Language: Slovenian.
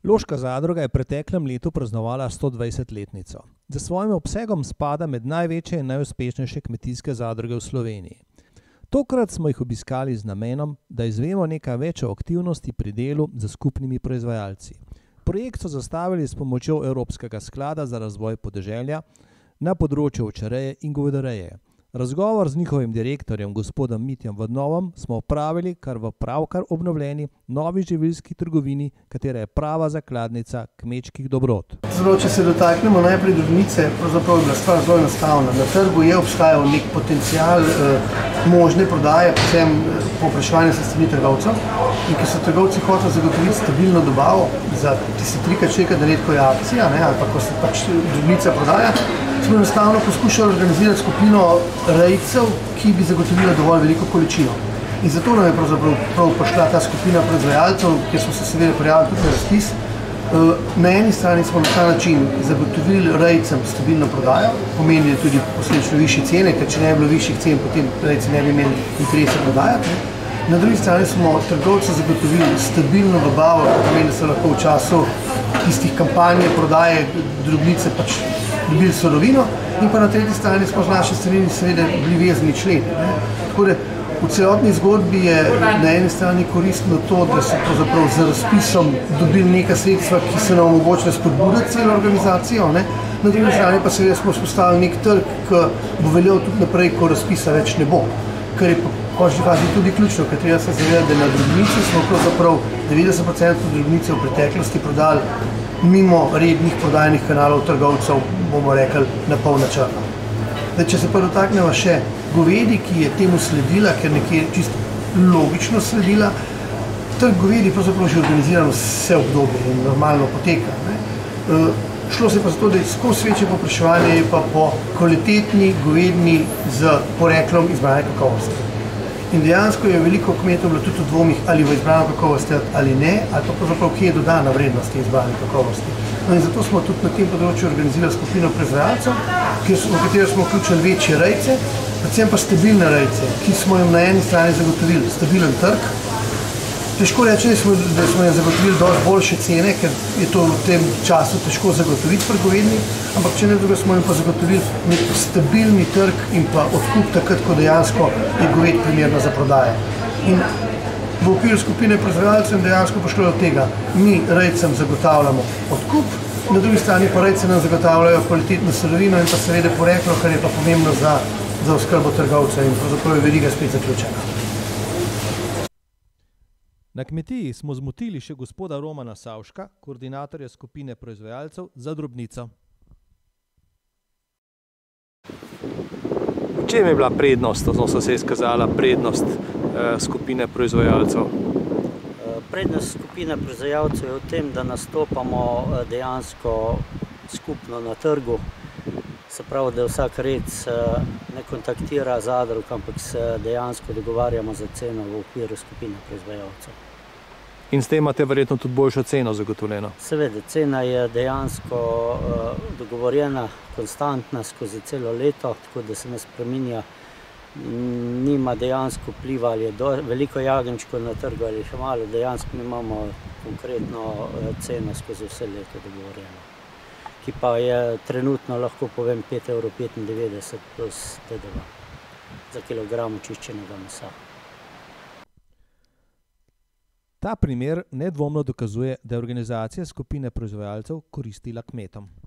Loška zadruga je v preteklem letu praznovala 120-letnico. Za svojim obsegom spada med največje in najuspešnejše kmetijske zadruge v Sloveniji. Tokrat smo jih obiskali z namenom, da izvemo nekaj več o aktivnosti pri delu z skupnimi proizvajalci. Projekt so zastavili s pomočjo Evropskega sklada za razvoj podeželja na področju ovčereje in govedoreje. Razgovor z njihovim direktorjem, gospodom Mitjem Vodnovom, smo opravili kar v pravkar obnovljeni novi živilski trgovini, katera je prava zakladnica kmečkih dobrot. Če se dotaknemo najprej drobnice, pravzaprav je bila stvar zelo enostavna. Na trgu je obstajal nek potencial možne prodaje, predvsem povpraševanja sa strani trgovcev, in ko so trgovci hoteli zagotoviti stabilno dobavo za tiste trikrat čeka, da redko je akcija, ali pa ko se pač drobnica prodaja, smo enostavno poskušali organizirati skupino rejcev, ki bi zagotovila dovolj veliko količino. In zato nam je pravzaprav prišla ta skupina proizvajalcev, kjer smo se seveda prijavili tudi na razpis. Na eni strani smo na ta način zagotovili rejcem stabilno prodajo, pomenili tudi posledično višje cene, ker če ne bi bilo višjih cen, potem rejci ne bi imeli interesa prodajati. Na drugi strani smo trgovcem zagotovili stabilno dobavo, kar pomeni, da so lahko v času tistih kampanje prodaje drobnice pač dobili surovino, in pa na tretji strani smo z naše strani seveda bili vezani členi. Tako da v celotni zgodbi je na eni strani koristno to, da so pravzaprav z razpisom dobili neka sredstva, ki so nam omogočile spodbuditi celo organizacijo, na drugi strani pa seveda smo vzpostavili nek trg, ki bo veljal tudi naprej, ko razpisa več ne bo. Kar je v končni fazi tudi ključno, ker treba se zavedati, da na drobnici smo pravzaprav 90% drobnice v preteklosti prodali mimo rednih prodajnih kanalov trgovcev, bomo rekli, na polna črna. Če se pa dotaknemo še govedi, ki je temu sledila, ker nekje čisto logično sledila, trg govedi pravzaprav že organiziran vse obdobje in normalno poteka. Šlo se pa za to, da je skozi večje povpraševanje pa po kvalitetni govedini z poreklom izbrane kakovosti. In dejansko je veliko kmetov bilo tudi v dvomih, ali v izbrano kakovost ali ne, ali pa pravzaprav kje je dodana vrednost te izbrane kakovosti. In zato smo tudi na tem področju organizirali skupino proizvajalcev, v katero smo vključili večje rejce, predvsem pa stabilne rejce, ki smo jim na eni strani zagotovili stabilen trg. Težko reči, da smo jim zagotovili dosti boljše cene, ker je to v tem času težko zagotoviti pri govedini, ampak če ne drugo smo jim pa zagotovili nek stabilni trg in pa odkup takrat, ko dejansko je goved primerna za prodajo. In v okviru skupine proizvajalcev dejansko prišlo do tega. Mi rejcem zagotavljamo odkup, na drugi strani pa rejci nam zagotavljajo kvalitetno surovino in pa seveda poreklo, kar je pa pomembno za oskrbo trgovcev in pravzaprav je veriga spet zaključena. Na kmetiji smo zmotili še gospoda Romana Savška, koordinatorja skupine proizvajalcev za drobnico. V čem je bila prednost, oziroma se je izkazala prednost skupine proizvajalcev? Prednost skupine proizvajalcev je v tem, da nastopamo dejansko skupno na trgu. Se pravi, da vsak rejec ne kontaktira zadrug, ampak se dejansko dogovarjamo za ceno v okviru skupine proizvajalcev. In s tem imate verjetno tudi boljšo ceno zagotovljeno? Seveda, cena je dejansko dogovorjena, konstantna skozi celo leto, tako da se ne spreminja, nima dejansko vpliva, ali je veliko jagenjčkov na trgu ali še malo, dejansko imamo konkretno ceno skozi vse leto dogovorjeno, ki pa je trenutno, lahko povem, 5,95 € plus DDV za kilogram očiščenega mesa. Ta primer nedvomno dokazuje, da je organizacija skupine proizvajalcev koristila kmetom.